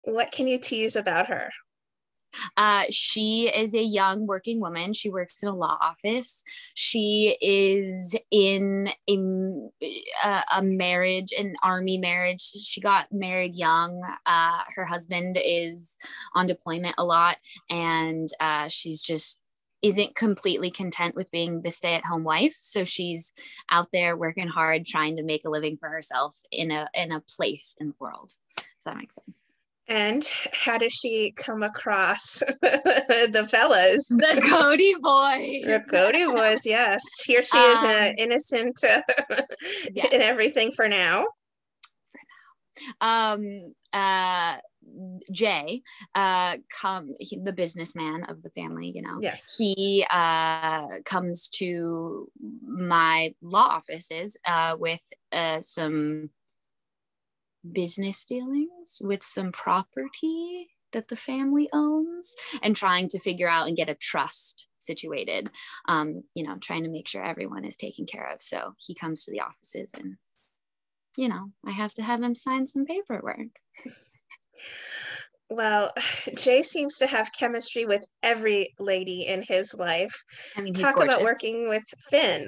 What can you tease about her? She is a young working woman. She works in a law office. She is in a marriage, an army marriage. She got married young. Her husband is on deployment a lot, and she's just isn't completely content with being the stay-at-home wife. So she's out there working hard, trying to make a living for herself in a place in the world. If that makes sense. And how does she come across the fellas? The Cody The boys. Cody boys, yes. Here she is, um, innocent yes. in everything for now. Um, Jay, the businessman of the family, Yes. he comes to my law offices with some business dealings with some property that the family owns and trying to figure out and get a trust situated, trying to make sure everyone is taken care of. So he comes to the offices and, I have to have him sign some paperwork. Well, Jay seems to have chemistry with every lady in his life. I mean, he's Talk about gorgeous. working with Finn.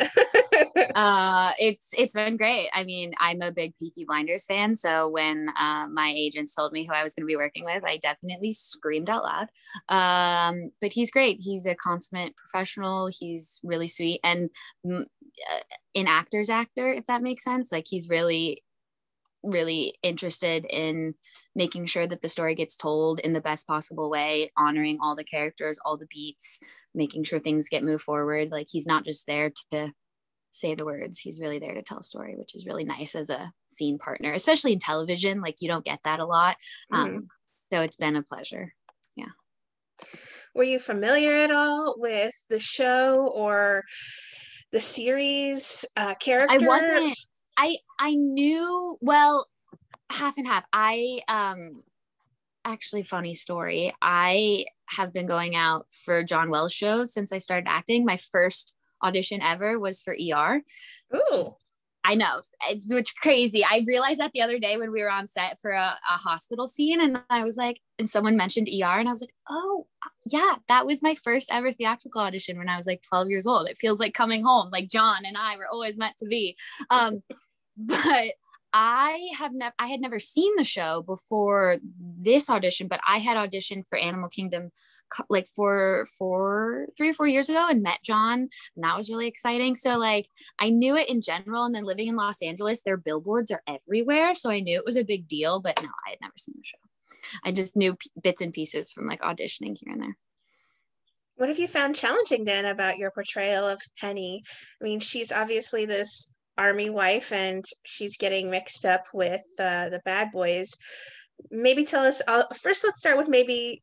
It's been great. I mean, I'm a big Peaky Blinders fan, so when my agents told me who I was going to be working with, I definitely screamed out loud. But he's great. He's a consummate professional. He's really sweet and an actor's actor, if that makes sense. Like he's really really interested in making sure that the story gets told in the best possible way, honoring all the characters, all the beats, making sure things get moved forward. Like he's not just there to say the words, he's really there to tell a story, which is really nice as a scene partner, especially in television. Like you don't get that a lot. So it's been a pleasure. Yeah. Were you familiar at all with the show or the series I wasn't. characters? I knew, well, half and half. I actually, funny story. I have been going out for John Wells shows since I started acting. My first audition ever was for ER. Ooh. I know, which crazy. I realized that the other day when we were on set for a hospital scene, and I was like, and someone mentioned ER, and I was like, oh, yeah, that was my first ever theatrical audition when I was like 12 years old. It feels like coming home. Like John and I were always meant to be. But I had never seen the show before this audition, but I had auditioned for Animal Kingdom like for 3 or 4 years ago and met John, and that was really exciting. So like I knew it in general, and then living in Los Angeles, their billboards are everywhere, so I knew it was a big deal, but no, I had never seen the show. I just knew bits and pieces from like auditioning here and there. What have you found challenging then about your portrayal of Penny? I mean, she's obviously this army wife and she's getting mixed up with the bad boys. Maybe tell us, first, let's start with maybe,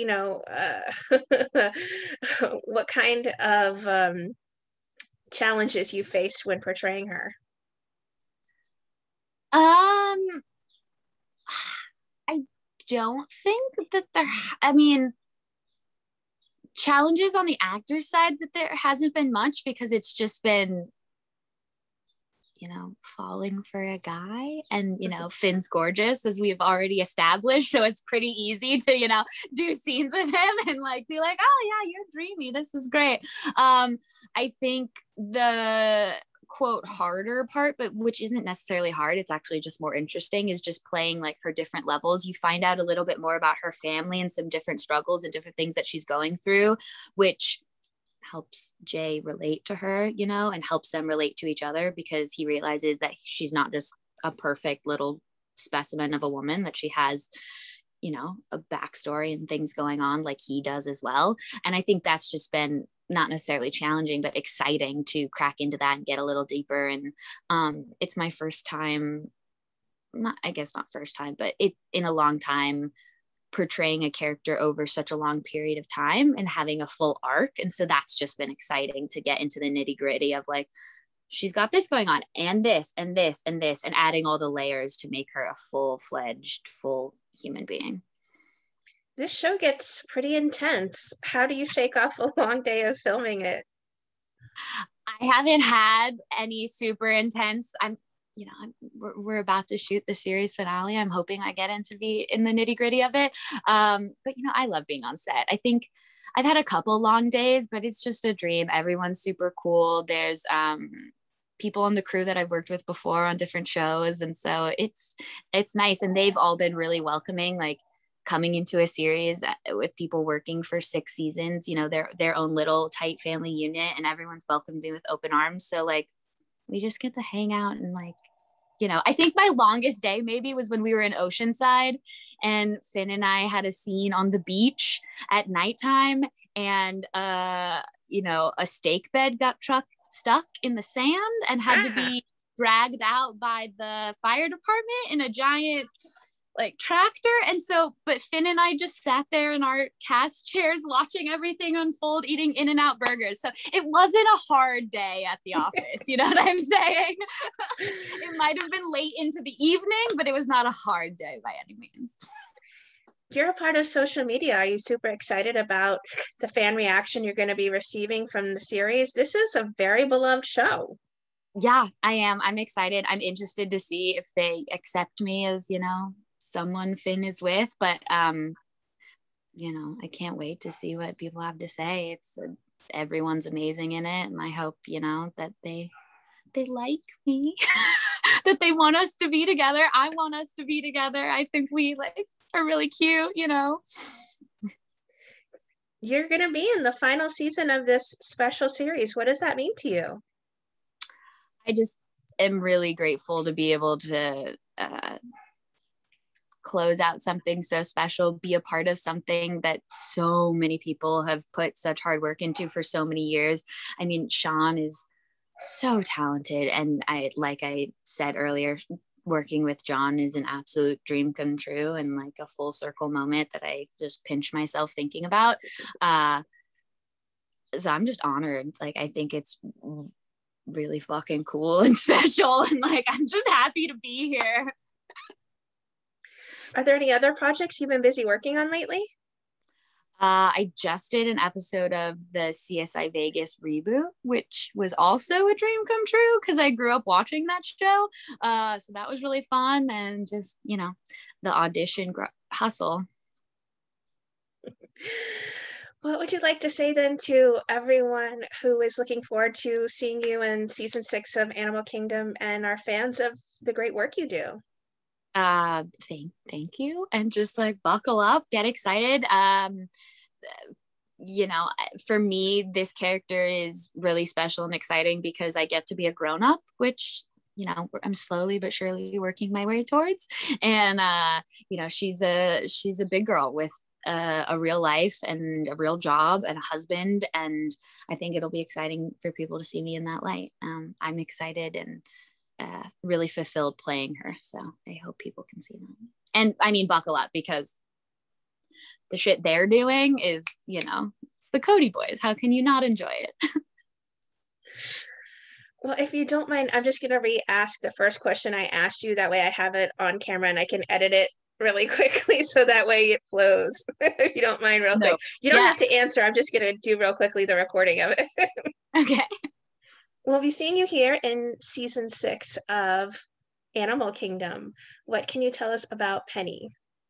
what kind of challenges you faced when portraying her. Um, I don't think that I mean, challenges on the actor's side that there hasn't been much because it's just been, falling for a guy, and Finn's gorgeous, as we've already established, so it's pretty easy to do scenes with him and like be like, oh yeah, you're dreamy, this is great. I think the quote harder part, but which isn't necessarily hard, it's actually just more interesting, is just playing like her different levels. You find out a little bit more about her family and some different struggles and different things that she's going through, which helps Jay relate to her, and helps them relate to each other, because he realizes that she's not just a perfect little specimen of a woman, that she has, a backstory and things going on like he does as well. And I think that's just been not necessarily challenging, but exciting to crack into that and get a little deeper. And it's my first time, not first time, but it in a long time, portraying a character over such a long period of time and having a full arc. And so that's just been exciting to get into the nitty gritty of like, she's got this going on and this and this and this, and adding all the layers to make her a full-fledged, full human being. This show gets pretty intense. How do you shake off a long day of filming it? I haven't had any super intense. I'm we're about to shoot the series finale. I'm hoping I get into in the nitty gritty of it. But I love being on set. I think I've had a couple long days, but it's just a dream. Everyone's super cool. There's people on the crew that I've worked with before on different shows, and so it's nice. And they've all been really welcoming, like coming into a series with people working for 6 seasons, their own little tight family unit, and everyone's welcomed me with open arms. So like we just get to hang out and like, I think my longest day maybe was when we were in Oceanside and Finn and I had a scene on the beach at nighttime, and a stake bed got stuck in the sand and had to be dragged out by the fire department in a giant like tractor. And so, but Finn and I just sat there in our cast chairs watching everything unfold, eating In-N-Out burgers. So it wasn't a hard day at the office. You know what I'm saying? It might have been late into the evening, but it was not a hard day by any means. You're a part of social media. Are you super excited about the fan reaction you're going to be receiving from the series? This is a very beloved show. Yeah, I am. I'm excited. I'm interested to see if they accept me as, someone Finn is with, but I can't wait to see what people have to say. Everyone's amazing in it, and I hope that they like me. That they want us to be together. I want us to be together. I think we are really cute. You're going to be in the final season of this special series. What does that mean to you? I just am really grateful to be able to close out something so special, be a part of something that so many people have put such hard work into for so many years. I mean, Sean is so talented, and like I said earlier, working with John is an absolute dream come true, and like a full circle moment that I just pinch myself thinking about. So I'm just honored. Like, I think it's really fucking cool and special, and like I'm just happy to be here. Are there any other projects you've been busy working on lately? I just did an episode of the CSI Vegas reboot, which was also a dream come true because I grew up watching that show. So that was really fun, and just, the audition hustle. What would you like to say then to everyone who is looking forward to seeing you in season 6 of Animal Kingdom and are fans of the great work you do? Thank you, and just like buckle up, get excited. For me, this character is really special and exciting because I get to be a grown-up, which I'm slowly but surely working my way towards. And she's a big girl with a real life and a real job and a husband, and I think it'll be exciting for people to see me in that light. I'm excited and really fulfilled playing her, so I hope people can see that. And I mean, buckle up, because the shit they're doing is, it's the Cody boys. How can you not enjoy it? Well, if you don't mind, I'm just going to re-ask the first question I asked you. That way I have it on camera and I can edit it really quickly, so that way it flows. If you don't mind, real quick. You don't have to answer. I'm just going to do real quickly the recording of it. Okay. We'll be seeing you here in season 6 of Animal Kingdom. What can you tell us about Penny?